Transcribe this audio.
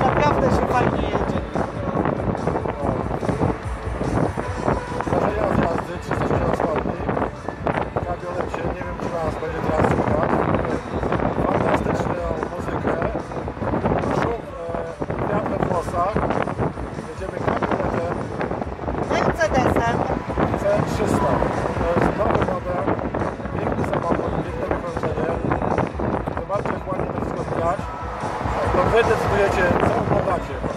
naprawdę się fajnie jedzie. Zdarzenia z jazdy 360 stopni w kabriolecie, nie wiem czy nas będzie teraz słychać. Fantastyczną muzykę, szum wiatr we włosach. Jedziemy kabrioletem Mercedesem. C300. To jest nowy model, piękny samochód, piękne wykończenie. Zobaczcie jak ładnie to wszystko widać. To wy decydujecie co oglądacie.